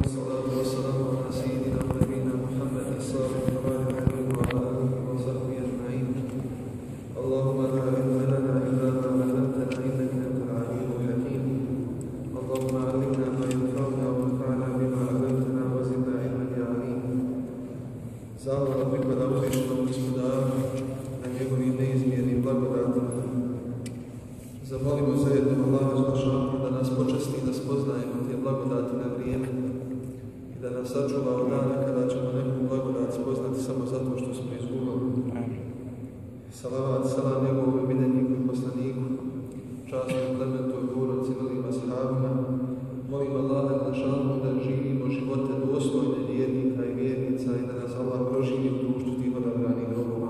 والصلاة والسلام على سيدنا ونبينا محمد الصادق الوعد الأمين وعلى آله وصحبه أجمعين. اللهم لا علم لنا إلا ما علمتنا إنك أنت العليم الحكيم. اللهم علمنا ما ينفعنا وانفعنا بما علمتنا وزدنا علما يا عليم. Zahvala pripada uzvišenom Gospodaru na njegovim neizmjernim blagodatima. Zamolimo zajedno Allaha dželešanu da nas počasti da spoznajemo te blagodati na vrijeme i da nas sačuva od dana kada ćemo neku blagodat spoznati samo zato što smo izgubili. Salavat, salam njegovom miljeniku i poslaniku, časnom plementu i porodci, velim ashabima. Molim Allaha dželešanu da živimo živote dostojne vjernika i vjernica i da nas Allah proživi u društvu tih odabranih robova.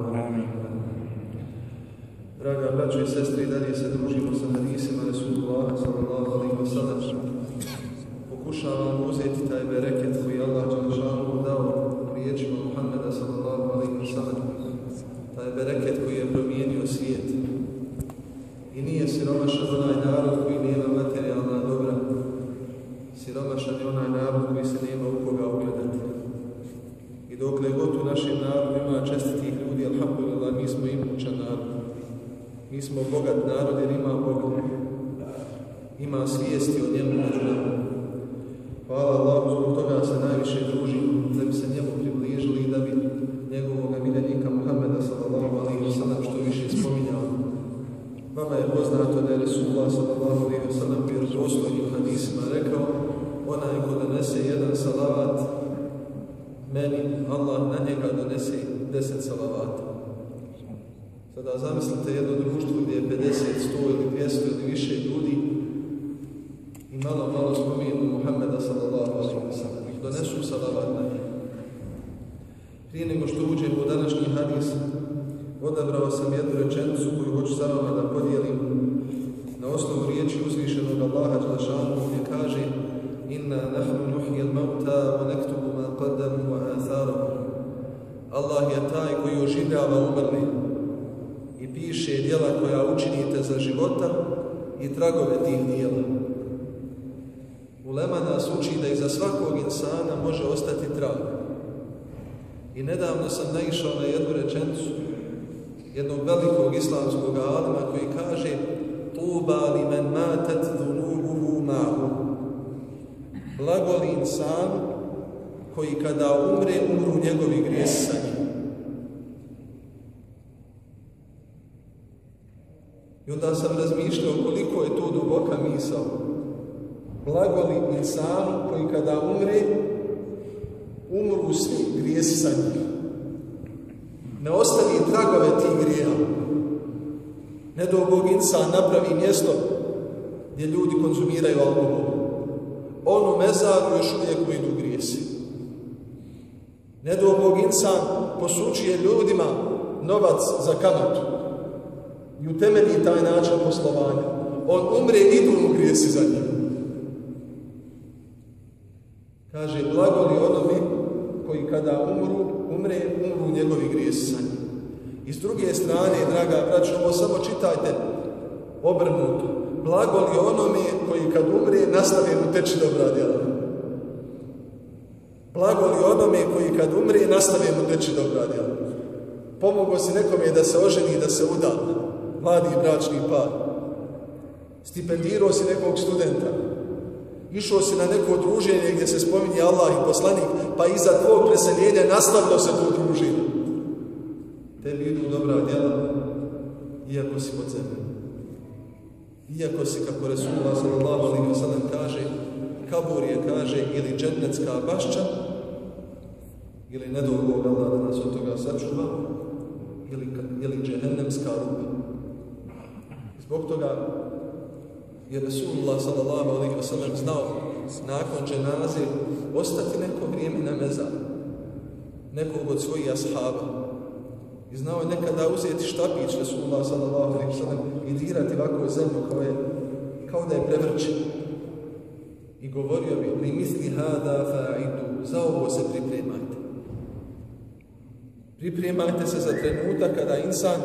Draga braćo i sestre, i dalje se družimo sa hadisima Resulullaha sallallahu alejhi ve sellem. Pokušavamo uzeti taj bereket koji Allah dželešanu dao riječima Muhammeda sallallahu alejhi ve sellem. Taj bereket koji je promijenio svijet. I nije siromašan onaj narod koji nema materijalna dobra. Siromašan je onaj narod koji se nema u koga ugledati. I dokle god u našem narodu ima čestitih ljudi, alhamdulillah, mi smo imućan narod. Mi smo bogat narod jer ima Boga. Ima svijesti o njemu među nama. Hvala Allahu, zbog toga se najviše družimo, da bi se njemu približili i da bi njegovog miljenika Muhammeda sallallahu alejhi ve sellem što više spominjao. Vama je poznato da je Resulullah sallallahu alejhi ve sellem u vjerodostojnim hadisima rekao: onaj ko donese jedan salavat meni, Allah na njega donese 10 salavata. Sada zamislite jedno društvo gdje je 50, 100 ili 200 ili više ljudi i malo spominu Muhammeda sallallahu alejhi ve sellem. Donesu salavat na njega. Prije nego što uđemo u današnji hadis, odabrao sam jednu rečenicu koju hoću sa vama da podijelim na osnovu riječi uzvišenog Allaha dželešanu gdje kaže: inna nahnu nuhyil mauta wa naktubu ma qaddamu wa atharahum. Allah je taj koji oživljava umrli i piše djela koja učinite za života i tragove tih djela. Ulema nas uči da iza svakog insana može ostati trag. I nedavno sam naišao na jednu rečenicu jednog velikog islamskog alima koji kaže: tuba li men matat dhunubuhu ma'hu. Blagoli insan koji kada umre, umru njegovi grijesi sa njim. I onda sam razmišljao koliko je to duboka misao. Blagoli insanu koji kada umre, umru svi grijesi sa njim. Ne ostavi tragove tih grijeha. Ne do Bog insan napravi mjesto gdje ljudi konzumiraju alkohol. On u mezaru još uvijek idu grijesi. Ne do Bog insan posučuje ljudima novac za kamatu i utemelji taj način poslovanja. On umre, idu mu grijesi za njim. Kaže, blagoli onome koji kada umre, umru njegovi grijesi sa njim. I s druge strane, draga braćo, ovo samo čitajte obrnuto. Blagoli onome koji kad umre, nastave mu teći dobra djela. Blagoli onome koji kad umre, nastave mu teći dobra djela. Pomogao si nekome da se oženi, da se uda. Mladi bračni par. Stipendirao si nekog studenta. Išao si na neko druženje gdje se spominje Allah i poslanik, pa iza tvojeg preseljenja nastavilo se to druženje. Tebi idu dobra djela, iako si pod zemljom. Iako si, kako Resulullah sallallahu alejhi ve sellem kaže, kabur je, kaže, ili džennetska bašća, ili ne dao Bog Allah da nas od toga sačuva, ili džehennemska rupa. Zbog toga je Resulullah sallallahu alejhi ve sellem znao nakon dženaze ostati neko vrijeme na mezaru nekog od svojih ashaba. I znao je nekada uzeti štapić Resulullah sallallahu alejhi ve sellem i dirati ovako zemlju kao da je prevrće. I govorio bi: li misli hada fa'idu, za ovo se pripremajte. Pripremajte se za trenutak kada insan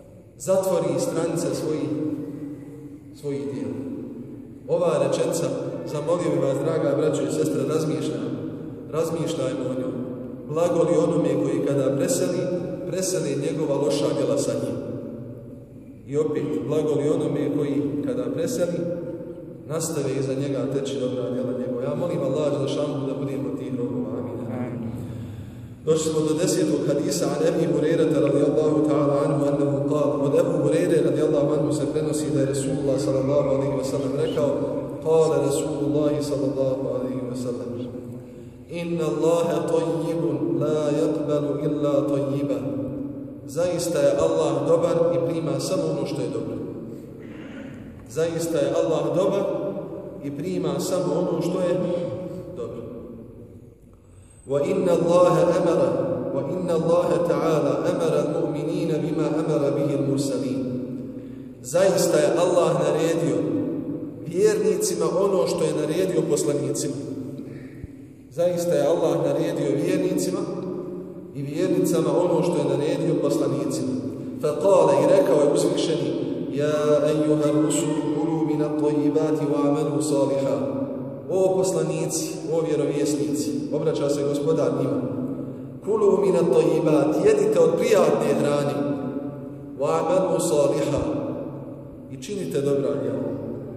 zatvori stranice svojih djela. Ova rečenica zamolio bi vas, draga braćo i sestre, razmišljajmo o njom. Blago li onome koji kada preseli njegova loša djela sa njim. I opet, blago li onome koji kada preseli, nastave iza njega teći dobra djela njegova. Ja molim Allah dželešanu da budemo tih robova. Amin. Došli smo do 10. hadisa an Ebi Hurejrata radijallahu ta'ala anhu annahu qala. Od Ebu Hurejre radijallahu anhu se prenosi da je Rasulullah sallallahu alaihi wa sallam rekao: Qala Rasulullah sallallahu alaihi wa sallam: Inna Allahe tayyibun la yaqbalu illa tayyiba. Zaista je Allah dobar i prima samo ono što je dobro. Zaista je Allah dobar i prima samo ono što je dobro. وَإِنَّ اللَّهَ تَعَالَى أَمَرَ الْمُؤْمِنِينَ بِمَا أَمَرَ بِهِ الْمُرْسَلِينَ. Zaista je Allah naredio vjernicima ono što je naredio poslanicima. Zaista je Allah naredio vjernicima i vjernicama ono što je naredio poslanicima. فَقَالَ i rekao je uzvišeni: يَا أَيُّهَا الرُّسُلُ كُلُوا مِنَ الطَّيِّبَاتِ وَاعْمَلُوا صَالِحًا. O poslanici, o vjerovjesnici, obraća se Gospodar njima. Kulu minat tayyibat, jedite od prijatne hrane. Wa'malu salihan, i činite dobra djela.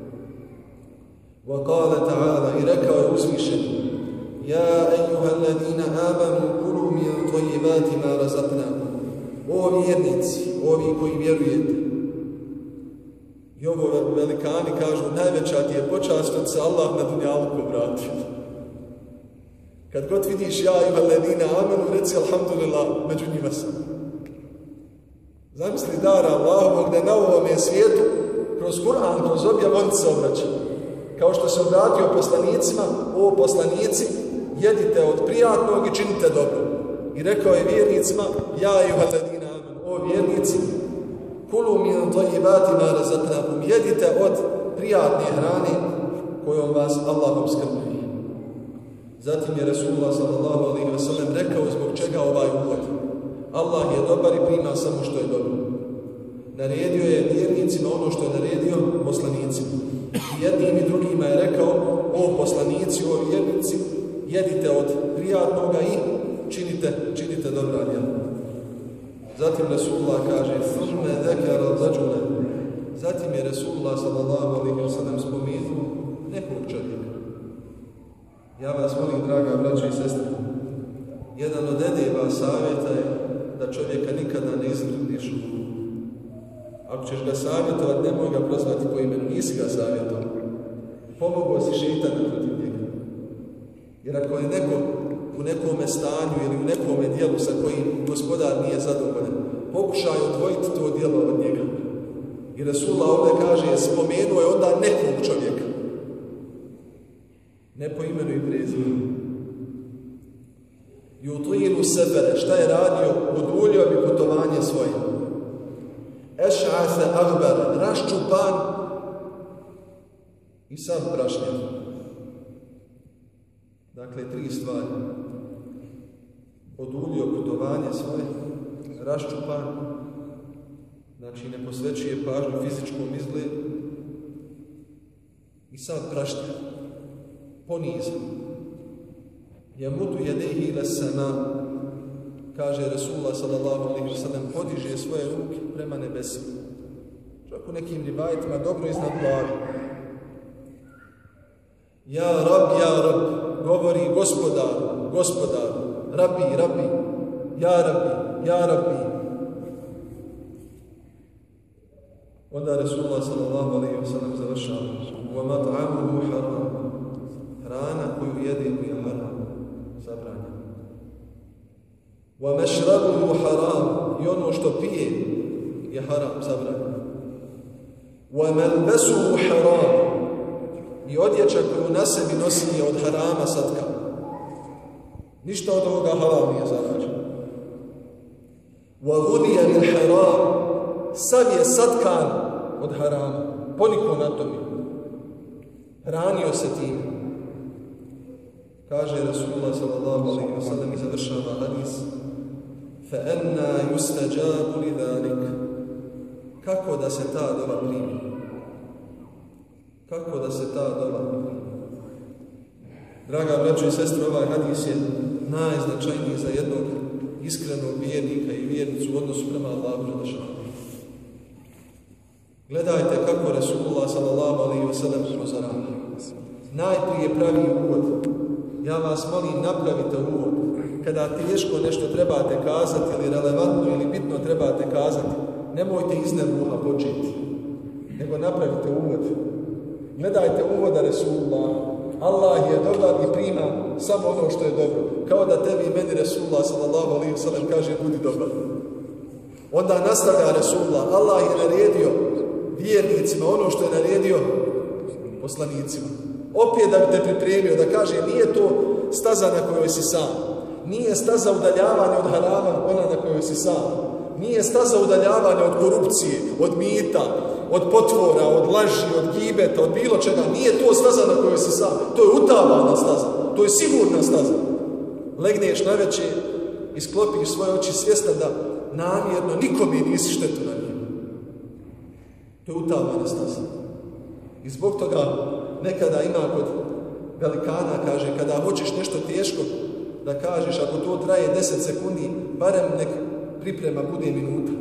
Wa qala ta'ala, i rekao je uzvišeni: Ja ejuhalladina amanu kulu min tayyibati ma razaqnakum. O vjernici, ovi koji vjerujete. I ovo velikani kažu, najveća ti je počast kad se Allah na dunjalku vratio. Kad god vidiš ja i valedina amenu, reci alhamdulillah, među njima sam. Zamisli dara Allahovog da je na ovome svijetu, kroz Kur'an, kroz objav, on se obraća. Kao što se obratio poslanicima, o poslanici, jedite od prijatnog i činite dobro. I rekao je vjernicima, ja i valedina amenu, o vjernici, Kulu min tayyibati ma razaqnakum, jedite od prijatne hrane kojom vas Allah obskrbljuje. Zatim je Rasulullah sallallahu alejhi ve sellem rekao zbog čega ovaj uvod. Allah je dobar i prima samo što je dobro. Naredio je vjernicima ono što je naredio poslanicima. I jednim i drugima je rekao: o poslanici, o vjernici, jedite od prijatnoga i činite dobra djela. Zatim Rasulullah kaže: "Thumma dhakara rajula." Zatim je Rasulullah sallallahu alejhi ve sellem spomenuo nekog čovjeka. Ja vas molim, draga braćo i sestre, jedan od edeba savjeta je da čovjeka nikada ne izvrniš. Ako ćeš ga savjetovati, nemoj ga prozvati po imenu, nisi ga savjetovao. Pomogao si šejtana protiv njega. Jer ako je neko u nekome stanju ili u nekome dijelu sa kojim Gospodar nije zadovoljan, pokušaj odvojiti to djelo od njega. I Rasulullah ovdje kaže, spomenuo je onda nekog čovjeka. Ne po imenu i prezimenu. Yutilu sefere, šta je radio? Oduljio bi putovanje svoje. Eš'ase aghbara, raščupan i sam prašnjav. Dakle, 3 stvari. Oduljio putovanje svoje, raščupan, znači ne posvećuje pažnju fizičkom izgledu i sad prašnjav, ponizan. Jamudu jedehi ila sama, kaže Rasulullah sallallahu alejhi ve sellem, podiže svoje ruke prema nebesima. Čak u nekim rivajetima dobro iznad glave. Ja Rab, govori gospodar, Rabbi, ja Rabbi. Onda Rasulullah sallallahu alejhi ve sellem završava: "Wa mat'amuhu haram." Hrana koju jede je haram, zabranjena. Wa mashrabuhu haram, i ono što pije je haram, zabranjeno. Wa malbasuhu haram, i odjeća koju na sebi nosi je od harama satka. Ništa od ovoga halal nije zarađeno. Wa ghudhiya bil haram, sav je satkan od harama, poniko na tome. Hranio se tim. Kaže Rasulullah sallallahu alejhi ve sellem i završava hadis: "Fa anna yustajabu li zalik." Kako da se ta dova primi? Kako da se ta dova primi? Draga braćo i sestre, ovaj hadis je najznačajniji za jednog iskrenog vjernika i vjernicu u odnosu prema Allahu dželešanu. Gledajte kako Rasulullah sallallahu alejhi ve sellem upozorava. Najprije pravi uvod. Ja vas molim, napravite uvod. Kada teško nešto trebate kazati ili relevantno ili bitno trebate kazati, nemojte iznad uha početi, nego napravite uvod. Gledajte uvoda Rasulullah. Allah je dobar i prima samo ono što je dobro. Kao da tebi i meni Rasulullah sallallahu alejhi ve sellem kaže budi dobar. Onda nastavlja Rasulullah. Allah je naredio vjernicima ono što je naredio poslanicima. Opet da bi te pripremio, da kaže nije to staza na kojoj si sam. Nije staza udaljavanja od harama ona na kojoj si sam. Nije staza udaljavanja od korupcije, od mita, od potvora, od laži, od gibeta, od bilo čega. Nije to staza na kojoj si sam. To je utavana staza. To je sigurna staza. Legneš na večer i sklopiš svoje oči svjestan da namjerno nikome nisi štetu na njima. To je utavana staza. I zbog toga nekada ima kod velikana, kaže, kada hoćeš nešto teško, da kažeš, ako to traje 10 sekundi, barem nek priprema bude minuta.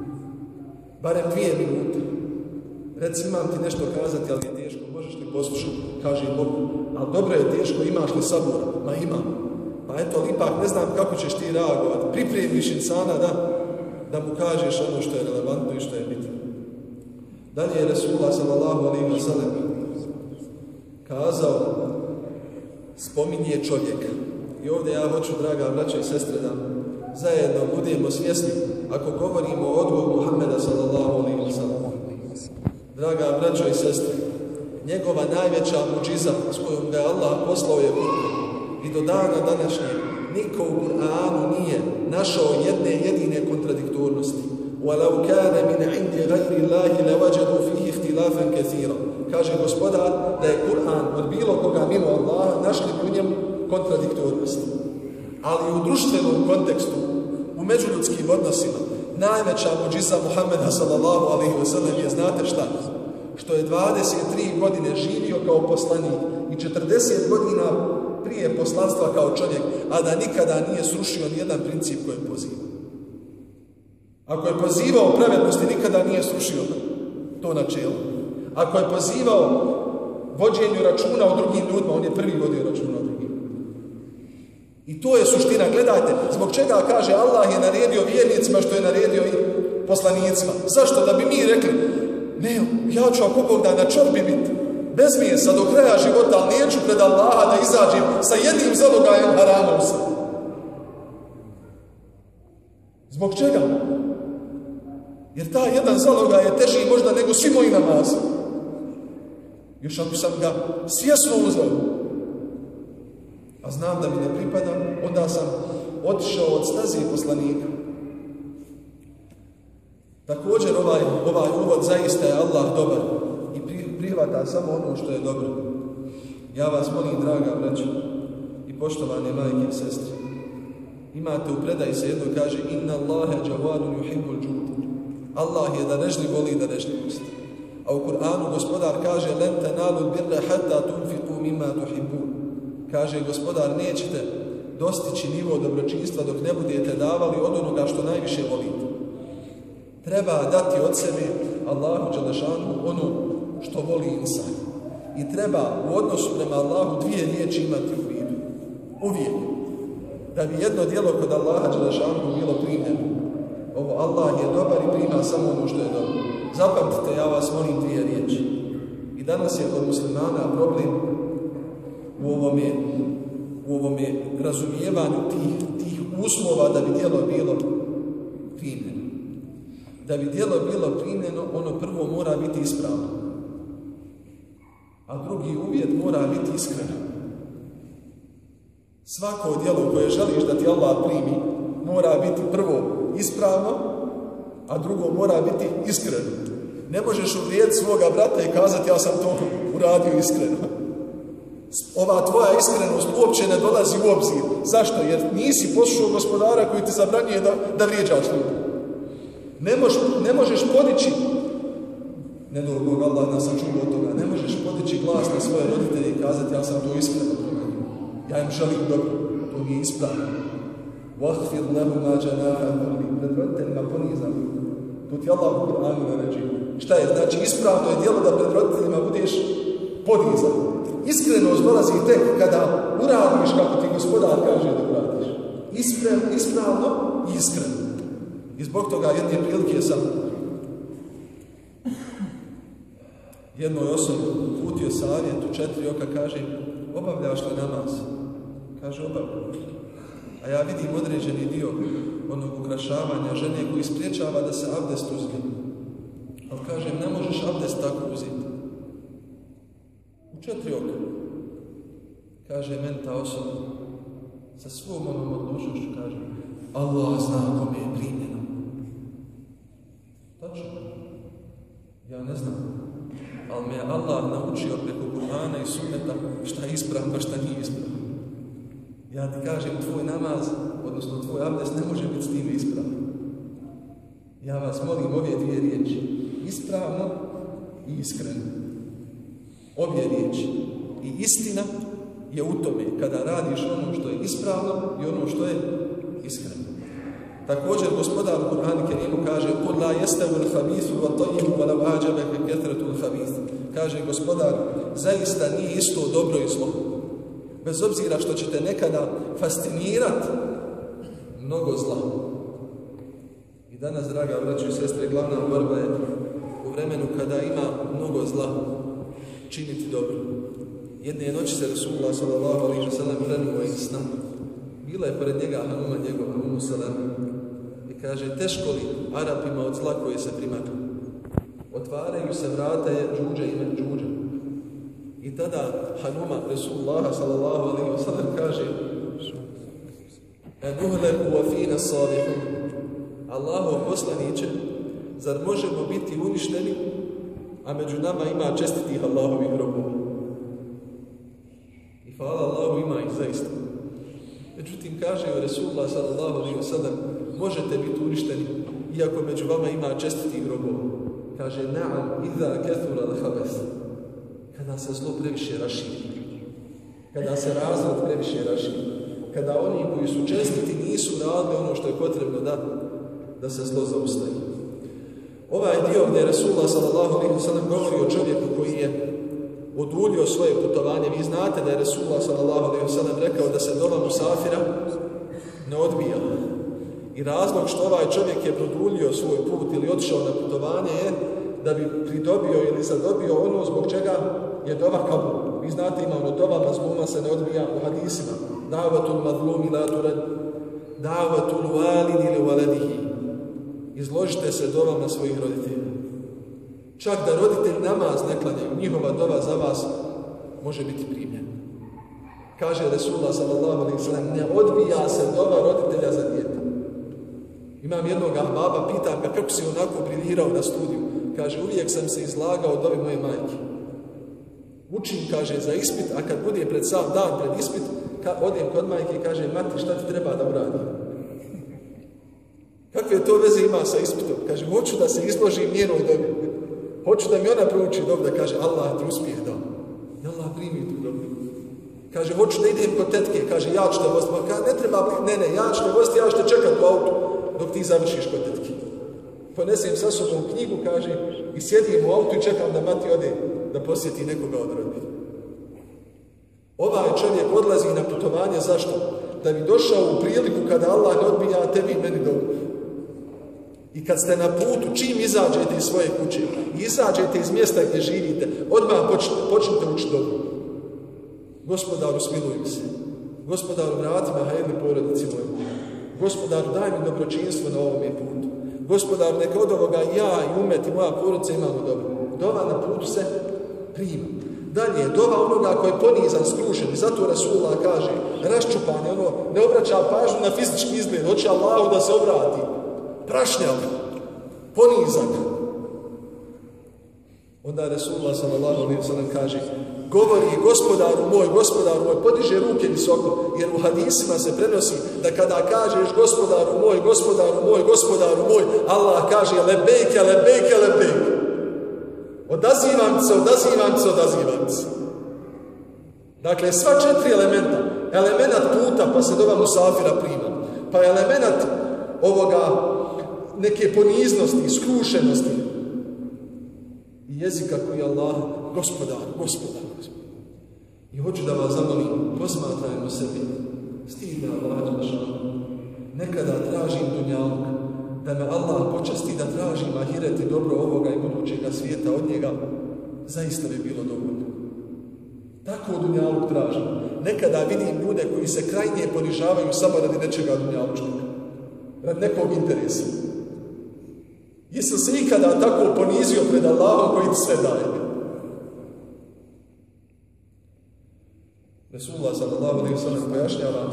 Barem 2 minute. Reci, imam ti nešto kazati, ali je teško, možeš li poslušati? Kaže Bog, ali dobro je teško, imaš li sabora? Ma imam. Pa eto, ali ipak ne znam kako ćeš ti reagovati. Pripremiš insana da mu kažeš ono što je relevantno i što je bitno. Dalje je Rasulullah sallallahu alejhi ve sellem kazao, spominje čovjeka. I ovdje ja hoću, draga braća i sestre, da zajedno budemo svjesni ako govorimo o odgoju Muhammeda sallallahu alejhi ve sellem. Draga braćo i sestre, njegova najveća muđiza s kojom ga Allah poslao je Kur'an. I do dana današnjeg niko u Kur'anu nije našao jedne jedine kontradiktornosti. وَلَوْ كَانَ مِنْ عِنْدِ غَيْرِ اللَّهِ لَوَجَدُوا فِيهِ اخْتِلَافًا كَثِيرًا. Kaže Gospodar da je Kur'an od bilo koga mimo Allaha našli u njemu kontradiktornosti. Ali u društvenom kontekstu, u međuljudskim odnosima, najveća muđiza Muhammeda sallallahu alejhi ve sellem je, znate šta? Što je 23 godine živio kao poslanik i 40 godina prije poslanstva kao čovjek, a da nikada nije srušio nijedan princip koji je pozivao. Ako je pozivao pravednosti, nikada nije srušio to načelo. Ako je pozivao vođenju računa o drugim ljudima, on je prvi vodio računa o drugim. I to je suština. Gledajte, zbog čega kaže Allah je naredio vjernicima što je naredio i poslanicima. Zašto? Da bi mi rekli, ne, ja ću ako Bog da na čorbi biti bez mjesa do kraja života, ali neću pred Allaha da izađem sa jednim zalogajem harama u sebi. Zbog čega? Jer taj jedan zalogaj je teži možda nego svi moji namazi. Još ako sam ga svjesno uzeo, a znam da mi ne pripada, onda sam otišao od staze poslanika. Također ovaj uvod zaista je Allah dobar i prihvata samo ono što je dobro. Ja vas molim, draga braćo i poštovane majke i sestre, imate u predaji se jedno kaže inna Allahe džavadun yuhibbul džud. Allah je darežljiv, voli darežljivost. A u Kur'anu gospodar kaže len tenalul birra hatta tunfiqu mimma tuhibbun. Kaže gospodar, nećete dostići nivo dobročinstva dok ne budete davali od onoga što najviše volite. Treba dati od sebe Allahu dželešanu ono što voli insan. I treba u odnosu prema Allahu 2 riječi imati u vidu. Uvijek. Da bi jedno djelo kod Allaha dželešanu bilo primljeno. Ovo Allah je dobar i prima samo ono što je dobro. Zapamtite, ja vas molim 2 riječi. I danas je kod muslimana problem u ovome razumijevanju tih uslova da bi djelo bilo primljeno. Da bi djelo bilo primljeno, ono prvo mora biti ispravno. A drugi uvjet mora biti iskreno. Svako djelo koje želiš da ti Allah primi mora biti prvo ispravno, a drugo mora biti iskreno. Ne možeš uvrijediti svoga brata i kazati ja sam to uradio iskreno. Ova tvoja iskrenost uopće ne dolazi u obzir. Zašto? Jer nisi poslušao gospodara koji ti zabranjuje da vrijeđaš ljudi. Ne možeš podići, ne do Bog Allah nas sačuva od toga, ne možeš podići glas na svoje roditelje i kazati ja sam to iskreno prema njima. Ja im želim dobro, to mi je ispravno. وَحْفِرْ لَهُمَا جَنَاحَ الذُّلِّ Pred roditeljima ponizam. To ti Allah u Kur'anu naređuje. Šta je? Znači ispravno je djelo da pred roditeljima budeš ponizan. Iskrenost dolazi tek kada uradiš kako ti Gospodar kaže da uradiš. Ispravno i iskreno. I zbog toga jedne prilike sam jednoj osobi uputio savjet u 4 oka, kaže, obavljaš li namaz? Kaže, obavljam. A ja vidim određeni dio onog ukrašavanja žene koji spriječava da se abdest uzme. Ali kažem, ne možeš abdest tako uzeti. U 4 oka. Kaže meni ta osoba, sa svom onom odlučnošću, kaže, Allah zna kome je primljeno. Tačno. Ja ne znam. Ali me je Allah naučio preko Kur'ana i Sunneta šta je ispravno, šta nije ispravno. Ja ti kažem, tvoj namaz, odnosno tvoj abdest, ne može biti s time ispravno. Ja vas molim ove 2 riječi. Ispravno i iskreno. Obje riječi. I istina je u tome kada radiš ono što je ispravno i ono što je iskreno. Također Gospodar u Kur'anu Kerimu kaže قُلْ لَا يَسْتَوِ الْخَبِيثُ وَالطَّيِّبُ وَلَوْ أَعْجَبَكَ كَثْرَةُ الْخَبِيثِ Kaže Gospodar, zaista nije isto dobro i zlo. Bez obzira što ćete nekada fascinirati mnogo zla. I danas, draga braćo i sestre, glavna borba je u vremenu kada ima mnogo zla činiti dobro. Jedne noći se Rasulullah sallallahu alejhi ve sellem krenuo iz sna. Bila je pored njega Hanuma njegova, Umu Salama. I kaže, teško li Arapima od zla koje se primakne? Otvaraju se vrata je Džuđa ime Džuđa. I tada Hanuma Rasulullah sallallahu alejhi ve sellem kaže Enuhleku wa fina salihun Allahov poslaniće, zar možemo biti uništeni, a među nama ima čestitih Allahovih robova? I hvala Allahu, ima ih zaista. Međutim, kaže joj Rasulullah sallallahu alejhi ve sellem, možete biti uništeni, iako među vama ima čestitih robova. Kaže, na'am, idha kathura al-khabath. Kada se zlo previše raširi. Kada se razvrat previše raširi. Kada oni koji su čestiti nisu radili ono što je potrebno da se zlo zaustavi. Ovaj dio gdje Rasulullah sallallahu alejhi ve sellem govori o čovjeku koji je oduljio svoje putovanje. Vi znate da je Rasulullah sallallahu alejhi ve sellem rekao da se dova musafira ne odbija. I razlog što ovaj čovjek je produljio svoj put ili otišao na putovanje je da bi pridobio ili zadobio ono zbog čega je dova kabul. Vi znate, ima ono dova mazluma se ne odbija u hadisima. Davatul mazlumi la turad, davatul walidi li waladihi. Izložite se dovama svojih roditelja. Čak da roditelj namaz ne klanjaju, njihova dova za vas može biti primljena. Kaže Rasulullah sallallahu alejhi ve sellem, ne odbija se dova roditelja za dijete. Imam jednog ahbaba, pitam ga kako si onako briljirao na studiju. Kaže, uvijek sam se izlagao dobi moje majke. Učim, kaže, za ispit, a kad bude pred sam dan pred ispit, odem kod majke i kaže, mati, šta ti treba da uradim? Kakve to veze ima sa ispitom? Kaže, hoću da se izložim njenoj dobi. Hoću da mi ona prouči dobu, da kaže, Allah ti uspije da. I Allah primi tu dobu. Kaže, hoću da idem kod tetke. Kaže, ja ću te voziti. Ne treba, ne, ja ću te voziti, ja ću te čekati u autu dok ti završiš kod tetke. Ponesem sa sobom knjigu, kaže, i sjedim u autu i čekam da mati ode da posjeti nekoga od rodbine. Ovaj čovjek odlazi na putovanje, zašto? Da bi došao u priliku kada Allah ne odbija, a tebi i meni dobu. I kad ste na putu, čim izađete iz svoje kuće, izađete iz mjesta gdje živite, odmah počnite učiti dobu. Gospodaru, smiluj mi se. Gospodaru, vrati me hajedni porodici moju. Gospodaru, daj mi dobročinstvo na ovome putu. Gospodaru, neka od ovoga ja i umet i moja porodica imamo dobro. Dova na putu se prima. Dalje, dova onoga koji je ponizan, skrušen. I zato Rasulullah kaže, raščupan je ono, ne obraća pažnju na fizički izgled, hoće Allahu da se obrati. Prašnjav, ponizan. Onda Rasulullah sallallahu alejhi ve sellem kaže, govori gospodaru moj, podiže ruke visoko, jer u hadisima se prenosi da kada kažeš gospodaru moj, Allah kaže lebejke, lebejke, lebejke. Odazivam se. Dakle, sva 4 elementa. Elemenat puta, pa se dova musafira prima. Pa elemenat ovoga neke poniznosti, skrušenosti i jezika koji je Allah, gospodar. I hoću da vas zamolim, posmatrajmo sebi, stidna Allah Đelešanu. Nekada tražim dunjaluk, da me Allah počasti da tražim ahiret i dobro ovoga i budućega svijeta od njega, zaista bi bilo dovoljno. Tako dunjaluk tražim. Nekada vidim ljude koji se krajnije ponižavaju samo radi nečega dunjalučkog, radi nekog interesa. Jesam se ikada tako ponizio pred Allahom koji ti sve daje? Resulullah sallallahu alejhi ve sellem pojašnjava,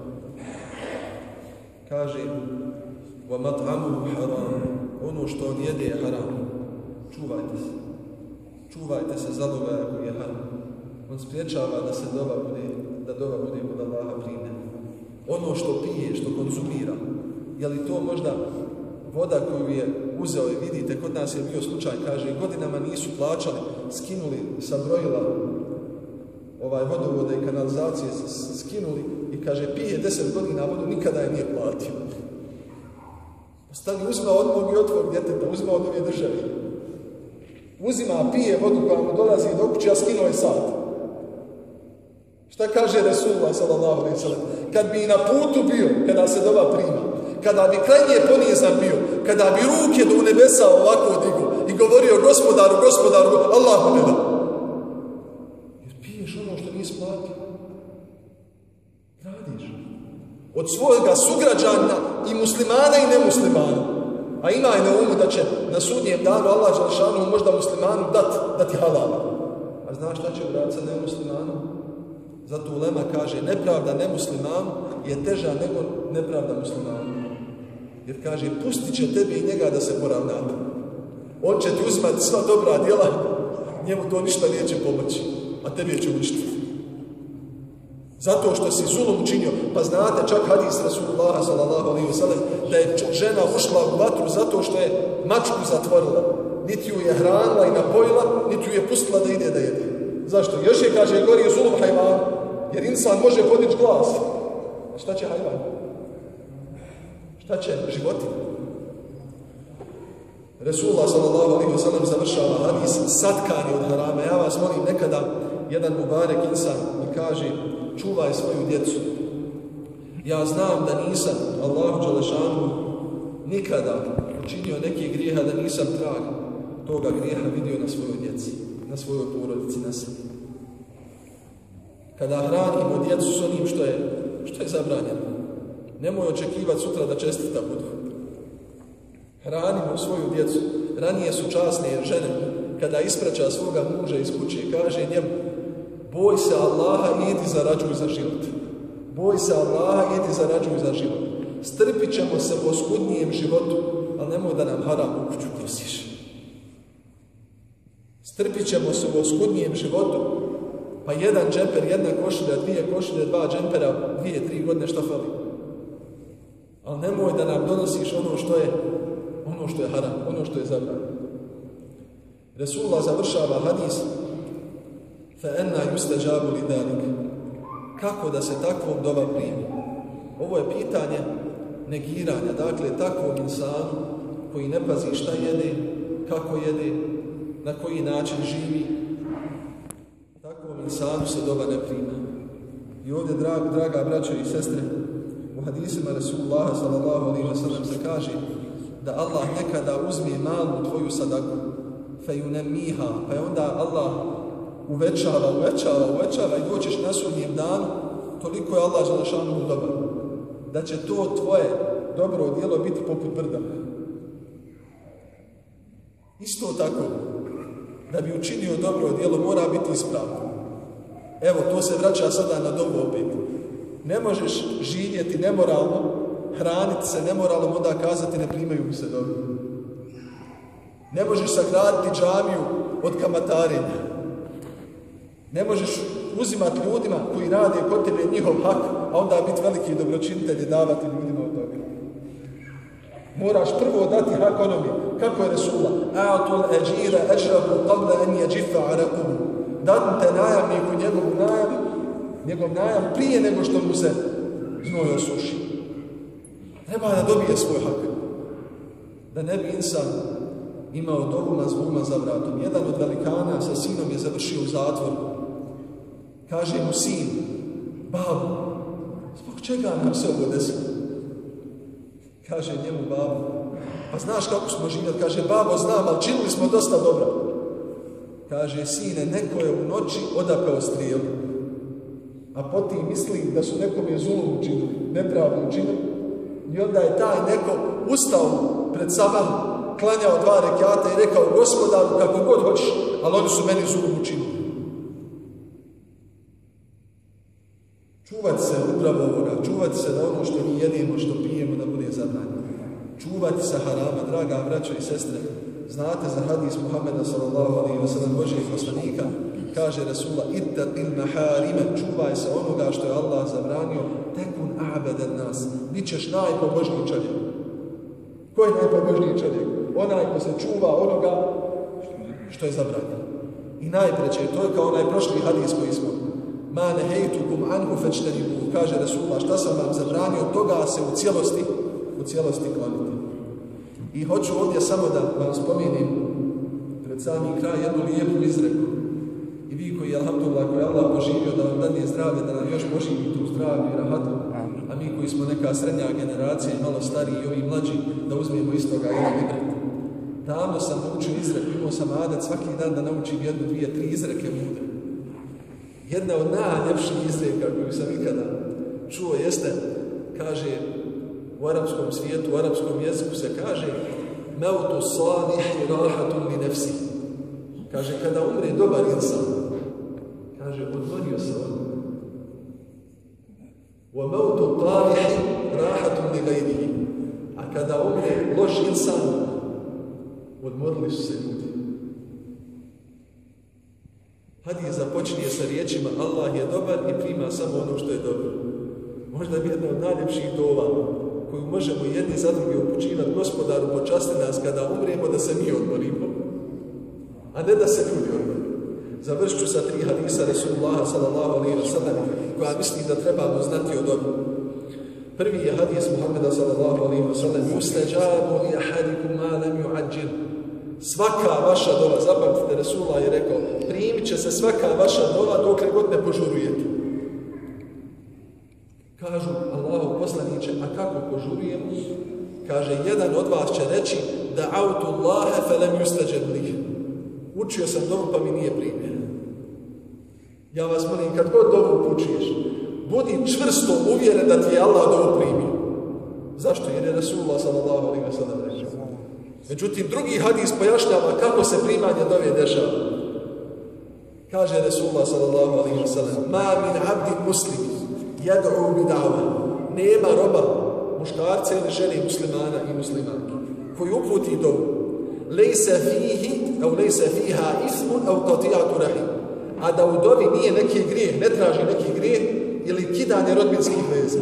kaže: "Wa mat'amuhu haram." Ono što on jede je haram. Čuvajte se. Čuvajte se zalogaja koji je haram. On spriječava da se dova bude kod Allaha primljena. Ono što pije, što konzumira, je li to možda voda koju je uzeo i vidite, kod nas je bio slučaj, kaže, godinama nisu plaćali, skinuli sa brojila vodovode i kanalizacije, skinuli i kaže, pije 10 godina vodu, nikada je nije platio. Ostali uzima od mog i od tvojeg djeteta, uzima od ove države. Uzima, pije vodu koja mu dolazi do kuće, a skinuo je sat. Šta kaže Resulullah sallallahu alejhi ve sellem? Kad bi na putu bio, kada se dova prima, kada bi krajnije ponizan bio, kada bi ruke do nebesa ovako digo i govorio gospodaru, Allahu ne da. Jer piješ ono što nisi platio. Radiš. Od svojega sugrađana i muslimana i nemuslimana. A imaj na umu da će na sudnjem danu Allah Đelešanu možda muslimanu dati halal. A znaš šta će uraditi sa nemuslimanu? Zato ulema kaže, nepravda nemuslimanu je teža nego nepravda muslimanu. Jer kaže, pustit će tebe i njega da se poravnate. On će ti uzmati sva dobra djela, njemu to ništa neće pomoći, a tebi će uništiti. Zato što si zulum učinio, pa znate čak hadis Rasulullaha sallallahu alejhi ve sellem da je žena ušla u vatru zato što je mačku zatvorila. Niti ju je hranila i napojila, niti ju je pustila da ide da jede. Zašto? Još je, kaže, gori je zulum hajvana, jer insan može podići glas. Šta će hajvan? Šta će životinja? Resulullah sallallahu alejhi ve sellem završava hadis satkani od harama. Ja vas molim, nekada jedan mubarek insan mi kaže, čuvaj svoju djecu. Ja znam da nisam Allahu Đelešanu nikada učinio neki grijeha, da nisam trag toga grijeha vidio na svojoj djeci, na svojoj porodici, na sebi. Kada hranimo djecu s onim što je zabranjeno, nemoj očekivati sutra da čestita budu. Hranimo svoju djecu. Ranije su časne žene, kada ispraća svoga muža iz kuće, kaže njemu, boj se Allaha i idi zarađuj za život. Boj se Allaha i idi zarađuj za život. Strpit ćemo se po skudnijem životu, ali nemoj da nam haram u kuću nosiš. Strpit ćemo se po skudnijem životu, pa jedan džemper, jedna košulja, 2 košulje, 2 džempera, 2-3 godine šta fali. Ali nemoj da nam donosiš ono što je haram, ono što je zabranjeno. Resulullah završava hadis فَأَنَّا يُسْتَجَابُ لِذَلِكَ. Kako da se takvom dova primi? Ovo je pitanje negiranja. Dakle, takvom insanu koji ne pazi šta jede, kako jede, na koji način živi, takvom insanu se dova ne prima. I ovdje, draga braćo i sestre, u hadisima Resulullaha sallallahu alejhi ve sellem se kaže da Allah nekada uzme malu tvoju sadaku, fejunemiha, pa je onda Allah uvećava i doćeš na sudnjem danu, toliko je Allah Đelešanu dobar, da će to tvoje dobro djelo biti poput brda. Isto tako, da bi učinio dobro djelo, mora biti ispravno. Evo, to se vraća sada na dobu opet. Ne možeš živjeti nemoralno, hraniti se nemoralno, onda kazati ne primaju mi se dobro. Ne možeš sagraditi džamiju od kamatarenja. Ne možeš uzimati ljudima koji rade kod tebe njihov hak, a onda biti veliki dobročinitelj i davati ljudima od toga. Moraš prvo dati hak onome. Kako je Resulullah? A'tul eđira eđrahu qabla an yajifa araquhu. Dadite najamniku njegovu najam njegov najam prije nego što mu se znoj osuši. Treba da dobije svoj hak. Da ne bi insan imao dovu mazluma za vratom. Jedan od velikana sa sinom je završio u zatvoru. Kaže mu sin, babo, zbog čega nam se ovo desilo? Kaže njemu babo, pa znaš kako smo živjeli? Kaže, babo, znam, ali činili smo dosta dobro. Kaže, sine, neko je u noći odapeo strijelu, a potim misli da su nekome zulum učinili, nepravdu učinili, i onda je taj neko ustao pred sabah, klanjao 2 rekata i rekao, Gospodaru, kako god hoćeš, ali oni su meni zulum učinili. Čuvati se upravo ovoga, čuvati se da ono što mi jedemo, što pijemo, da bude zabranjeno. Čuvati se harama, draga braćo i sestre. Znate za hadis Muhammeda sallallahu alejhi ve sellem, Božjeg poslanika, kaže Resula, ittaqil maharima, čuvaj se onoga što je Allah zabranio, tekun a'badan nas, bit ćeš najpobožniji čovjek. Ko je najpobožniji čovjek? Onaj ko se čuva onoga što je zabranjeno. I najpreće, to je kao onaj prošli hadis koji smo. Ma nehejtukum anhu fečtenibu, kaže Resulullah, šta sam vam zabranio, toga se u cijelosti klonite. I hoću ovdje samo da vam spomenim pred samim kraj jednu lijepu izreku. I vi koji, alhamdulillah, koji Allah poživio da vam dadne zdravlje, da nam još poživi tu zdravlje i rahatu, a mi koji smo neka srednja generacija i malo stariji i ovi mlađi, da uzmemo iz toga jedan ibret. Davno sam naučio izreku, imao sam adet svaki dan da naučim 1, 2, 3 izreke mudre. Jedna od najljepših izreka koju sam ikada čuo jeste, kaže, u arapskom svijetu, u arapskom jeziku se kaže meutu salihi rahatun li nefsi. Kaže, kada umre dobar insan, kaže, odmorio se on. Wa meutu talihi rahatun li gajrihi. A kada umre loš insan, odmorili su se ljudi. Hadis započinje sa riječima Allah je dobar i prima samo ono što je dobro. Možda bi jedna od najljepših dova koju možemo jedni za drugi upućivati, Gospodaru, počasti nas kada umremo da se mi odmorimo, a ne da se ljudi odmorimo. Završću sa 3 hadisa Resulullaha sallallahu alejhi ve sellem koja mislim da trebamo znati od ovoga. Prvi je hadis Muhammeda sallallahu alejhi ve sellem: "Mustajabu li ahadikum ma lam yu'ajjil." Svaka vaša dova, zapamtite, Resulullah je rekao, primit će se svaka vaša dova dokle god ne požurujete. Kažu, Allahov poslaniče, a kako požurujemo? Kaže, jedan od vas će reći da autu Allahe felem yustađeb lih. Učio sam dovu pa mi nije primjer. Ja vas molim, kad god dovu upućuješ, budi čvrsto uvjeren da ti je Allah dovu primio. Zašto? Jer je Resulullah sallallahu alejhi ve sellem rekao. Međutim, drugi hadis pojašnjava kako se primanje dove dešava. Kaže Resulullah sallallahu alejhi ve sellem: "Ma min abdin muslim yad'u bi da'wa." Nema roba, muškarca ili žene, muslimana i muslimanke, koji uputi dovu. Lejse fihi, au lejse fiha ismun, au qati'atu rahim. A da u dovi nije neki grijeh, ne traži neki grijeh ili kidanje rodbinskih veza.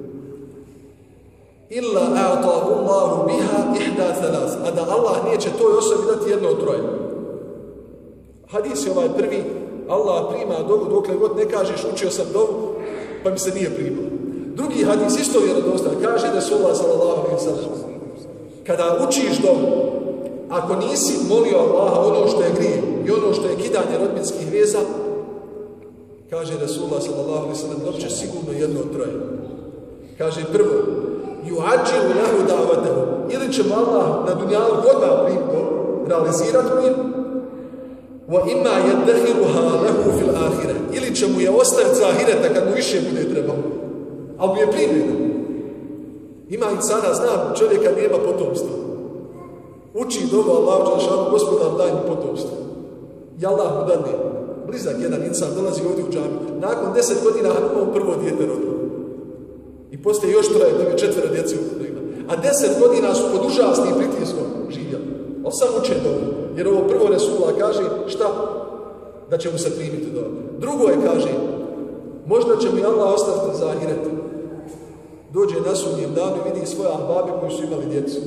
Illa a'tahu Allahu biha ihda thalas. A da Allah neće toj osobi dati jedno od troje. Hadis je ovaj prvi, Allah prima dovu dokle god ne kažeš učio sam dovu, pa mi se nije primao. Drugi hadis isto vjerodostan, kaže Resulullah sallallahu alejhi ve sellem: kada učiš dovu, ako nisi molio Allaha ono što je grijeh i ono što je kidanje rodbinskih veza, kaže Resulullah sallallahu alejhi ve sellem, dobit sigurno jedno od troje. Kaže prvo, yu'ajjilu lahu da'watahu, ili će Allah na dunjalu odmah primiti, realizirati mu je, wa imma yadkhiruha lahu fil akhirah, ili će mu je ostaviti za ahireta kad mu više bude trebalo. Ali mu je primljeno. Ima insana, znam, čovjeka nema potomstva. Uči dovu Allahu dželešanu, Gospodar daj mi potomstvo. I Allah mu dadne. Blizak jedan insan dolazi ovdje u džamiju. Nakon 10 godina on prvo dijete rodio. I poslije još troje, da bi 4 djece ukodila. A 10 godina su pod užasnim pritiskom živjeli. Ali sam uče dovu. Jer ovo prvo Resulullah kaže, šta? Da će mu se primiti dovu. Drugo je, kaže, možda će mu Allah ostaviti za ahiret. Dođe na sudnjem danu i vidi svoje ahbabe koji su imali djecu.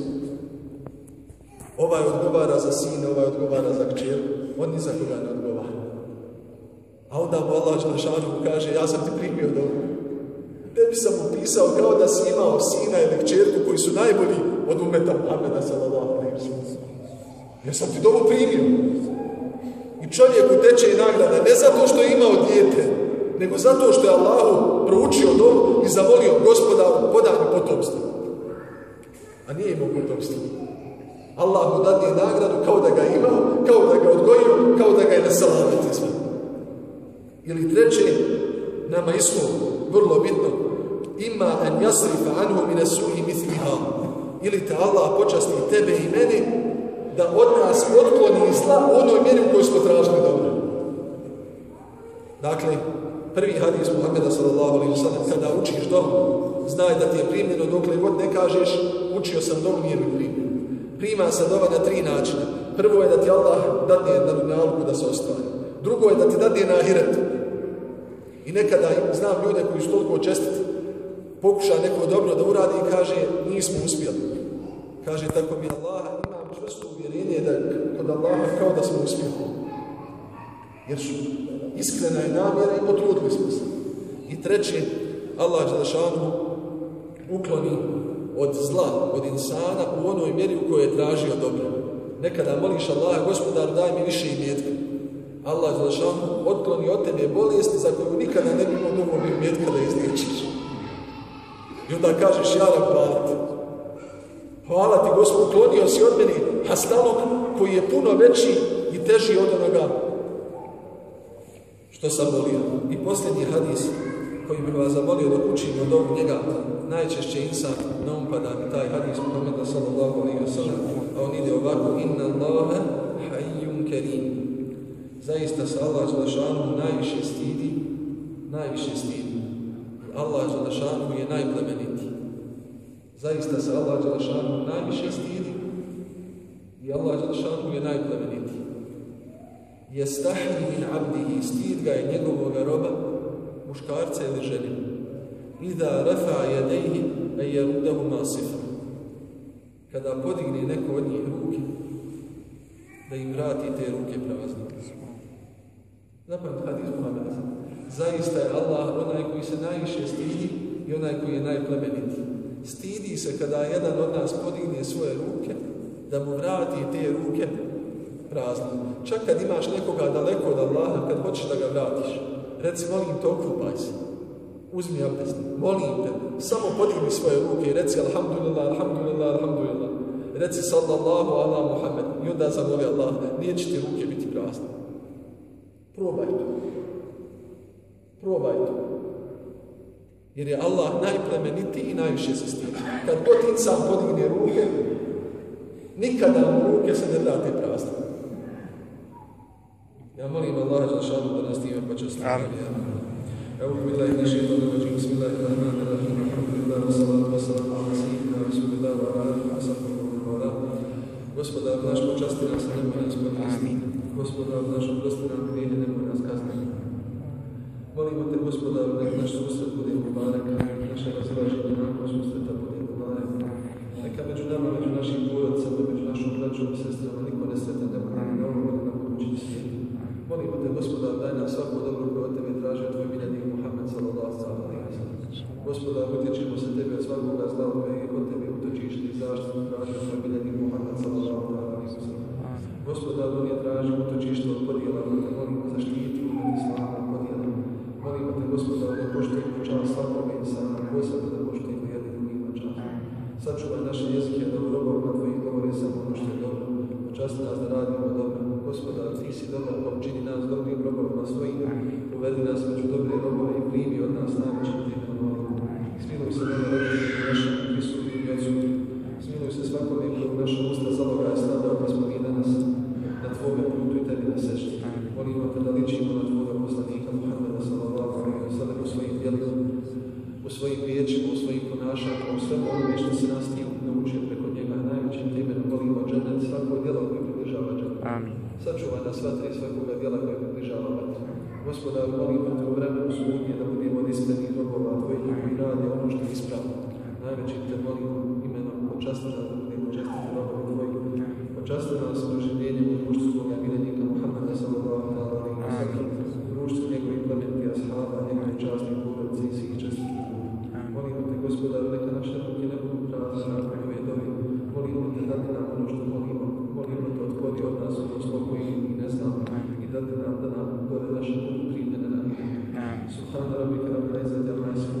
Ovaj odgovara za sine, ovaj odgovara za kćer, on ni za koga ne odgovara. A onda mu Allah Đelešanu kaže, ja sam ti primio dobu. Tebi sam upisao kao da si imao sina ili kćerku koji su najbolji od umeta Muhammeda sallallahu alejhi ve sellem. Ja sam ti dobu primio. I čovjeku teče i nagrada ne zato što je imao dijete, nego zato što je Allahu proučio dobu i zavolio Gospodaru podaj mi potomstvo. A nije imao potomstvo. Allah mu dadne nagradu kao da ga imao, kao da ga odgojio, kao da ga je na salamet izveo. Ili treće, nama isto vrlo bitno, ima an yasrifa anhu min as-su'i mithliha. Ili te Allah počasti tebe i mene da od nas otkloni zla u onoj mjeri u kojoj smo tražili dobro. Dakle, prvi hadis Muhammeda sallallahu alejhi ve sellem, kada učiš dovu, znaj da ti je primljeno dokle god ne kažeš učio sam dovu, nije mi primljeno. Prima se dova na 3 načina. Prvo je da ti Allah dadne na dunjaluku da se ostvari. Drugo je da ti dadne na ahiretu. I nekada znam ljude koji su toliko čestiti, pokuša neko dobro da uradi i kaže nismo uspjeli. Kaže tako mi Allah, imam čvrsto uvjerenje da kod Allaha kao da smo uspjeli. Jer su iskrena je namjera i potrudili smo se. I treće, Allah Đelešanu ukloni od zla, od insana u onoj mjeri u kojoj je tražio dobro. Nekada moliš Allaha, Gospodaru daj mi više imetka. Allah Đelešanu otkloni od tebe bolesti za koju nikada ne bi imao dovoljno imetka da izliječiš. I onda kažeš, ja Rab, hvala ti. Hvala ti, Gospod, uklonio si od meni hastalog koji je puno veći i teži od onoga što sam volio. I posljednji hadis koji bih vas zamolio da učimo od ovog njega, najčešće insan na umpada mi taj hadis Muhammeda sallallahu alejhi ve sellem, a on ide ovako: inna Allaha hayyun kerim. Zaista se Allah Đelešanu najviše stidi. Allah Đelešanu je najplemenitiji. Zaista se Allah Đelešanu najviše stidi i Allah Đelešanu je najplemenitiji. Jestahyi min abdihi, stid ga je njegovoga roba, muškarca ili žene. Iza rafa yadayhi an yarudahuma sifra. Kada podigne neko od njih ruke, da im vrati te ruke prazne. Zapamtite hadis Muhammeda. Zaista je Allah onaj koji se najviše stidi i onaj koji je najplemenitiji. Stidi se kada jedan od nas podigne svoje ruke, da mu vrati te ruke prazne. Čak kad imaš nekoga daleko od Allaha, kad hoćeš da ga vratiš, reci, molim te, okupaj se. Uzmi abdest, molim te, samo podigni svoje ruke i reci alhamdulillah, alhamdulillah, alhamdulillah. Reci sallallahu ala Muhammed i onda zamoli Allah, nije će ti ruke biti prazne. Probaj to. Probaj to. Jer je Allah najplemenitiji i najviše se stidi. Kad god insan podigne ruke, nikada mu ruke se ne vrate prazne. Ja molim Allah Đelešanu da nas time počasti. A'udhu billahi minash shaitanir rajim. Bismillahir rahmanir rahim. Alhamdulillah wassalatu wassalamu ala sayyidina Rasulillah wa ala alihi wa sahbihi wa man Gospodar naš, počasti nas, nemoj nas podvesti. Gospodar naš, oprosti nam grijehe, nemoj nas kazniti. Molimo te, Gospodaru, nek naš susret bude mubarak, naše razilaženje nakon susreta bude mubarak. Neka među nama, među našim porodicama, među našom braćom i sestrama niko ne sretan da bude na ovom ili na budućim svijetu. Molimo te, Gospodar, daj nam svako dobro koje od tebe traži tvoj miljenik Muhammed sallallahu alejhi ve sellem. Gospodar, utječemo se tebi od svakoga zla koje je kod tebe utočište i zaštitu traži tvoj miljenik Muhammed sallallahu alejhi ve sellem. Gospodar, on je traži utočište od podjela, da molimo zaštiti u islamu podjela. Molimo te, Gospodar, da poštujemo čast svakome insana, posebno da poštujemo jedni drugima čast. Sačuvaj naše jezike da u robovima tvojih govore samo ono što je dobro. Počasti nas da radimo dobro. Gospodar, ti si dobar, pa učini nas dobrim robovima svojim. Uvedi nas među dobre robove i primi od nas najveći tijek na moru. Smiluj se nama roditelji našem prisutnim i odsutnim. Smiluj se svakome koji u naša usta zaloga je stavljao da smo mi danas na tvome putu i tebi na sešti. Molimo te da ličimo na tvoga poslanika Muhammeda sallallahu alejhi ve sellem u svojim djelima, u svojim riječima, u svojim ponašanjima, u svemu onome što se nas ti naučio preko njega. Najvećim temenom molimo džennet, svako djelo koje približava džennet. Amin. Sačuvaj nas vatre i svakoga djela koje približava vatre. Gospodar, molimo te u vremenu sudnje da budemo od iskrenih robova tvojih koji rade ono što je ispravno. Najvećim te molimo imenom počasti nas da budemo čestiti robovi tvojih. Počasti nas proživljenjem u društvu svoga miljenika Muhammeda sallallahu alejhi ve sellem, u društvu njegove časnih porodica i svih čestitih. Molimo te, Gospodaru, neka naše ruke ne budu prazne nakon ove dobi. Molimo te, dati nam ono što molimo. Molimo te, otvori od nas ono zlo koji ne znamo. I dati nam da nam gore naše budu primljene na njih. Subhana rabbika rabbil izzati amma yasifun.